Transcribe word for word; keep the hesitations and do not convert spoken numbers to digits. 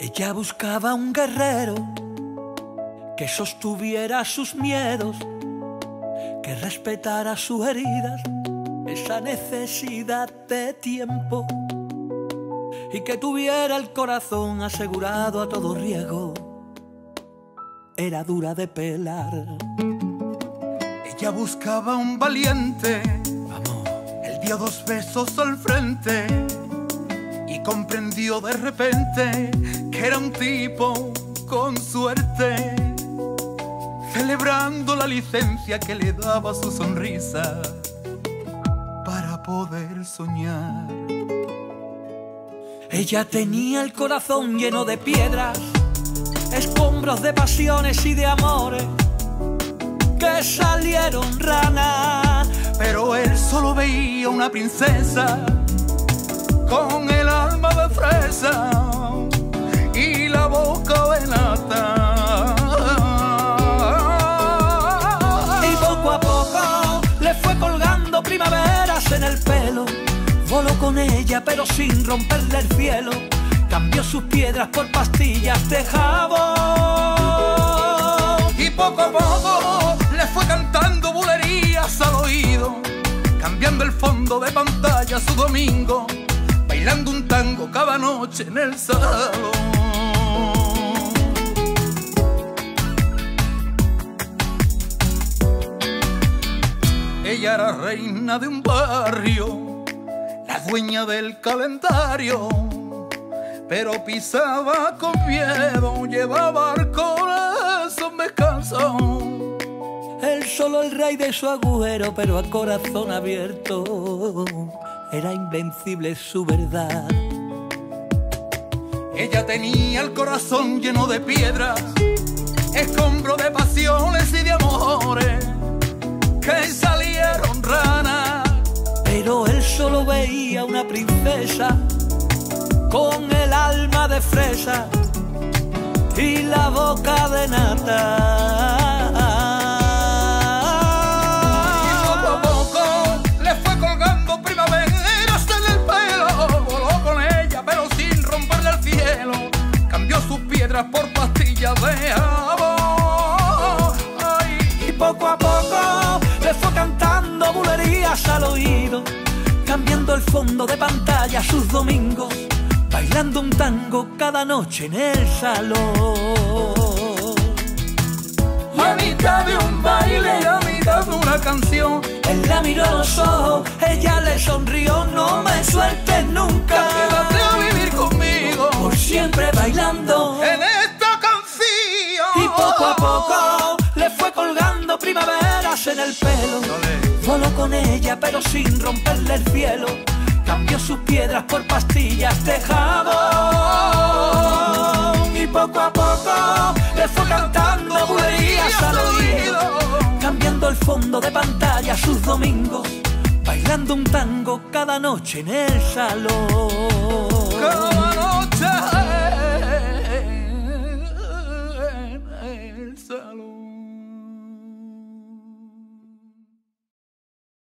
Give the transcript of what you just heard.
Ella buscaba un guerrero que sostuviera sus miedos, que respetara sus heridas, esa necesidad de tiempo, y que tuviera el corazón asegurado a todo riesgo. Era dura de pelar. Ella buscaba un valiente, Vamos. él dio dos besos al frente y comprendió de repente que era un tipo con suerte, celebrando la licencia que le daba su sonrisa para poder soñar. Ella tenía el corazón lleno de piedras, escombros de pasiones y de amores que salieron ranas, pero él solo veía una princesa con el alma de fresa y la boca de nata. Y poco a poco le fue colgando primaveras en el pelo. Voló con ella pero sin romperle el cielo. Cambió sus piedras por pastillas de jabón. Y poco a poco le fue cantando bulerías al oído, cambiando el fondo de pantalla su domingo, bailando un tango cada noche en el salón. Ella era reina de un barrio, la dueña del calendario, pero pisaba con miedo, llevaba el corazón descanso. Él solo el rey de su agujero, pero a corazón abierto. Era invencible su verdad. Ella tenía el corazón lleno de piedras, escombro de pasiones y de amores que salieron ranas, pero él solo veía una princesa con el alma de fresa y la boca de nata. Y poco a poco le fue colgando primaveras en el pelo. Voló con ella pero sin romperle el cielo. Cambió sus piedras por pastillas de jabón. Ay. Y poco a poco le fue cantando bulerías al oído, cambiando el fondo de pantalla sus domingos, bailando un tango cada noche en el salón. A mitad de un baile, a mitad de una canción, Él la miró a los ojos, ella le sonrió. No me sueltes nunca, quédate a vivir conmigo por siempre bailando en esta canción. Y poco a poco le fue colgando primaveras en el pelo. Voló con ella pero sin romperle el cielo. Cambió sus piedras por pastillas de jabón. Y poco a poco le fue cantando bulerías al oído, cambiando el fondo de pantalla sus domingos, bailando un tango cada noche en el salón.